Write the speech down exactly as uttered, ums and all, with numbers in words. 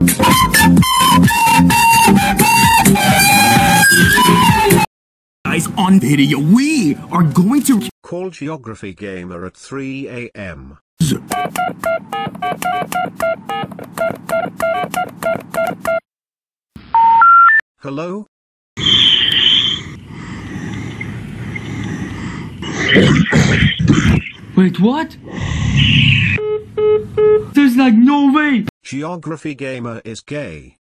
Guys, on video, we are going to call Geographygamer at three A M Hello? Wait, what? There's like no way! Geographygamer is gay.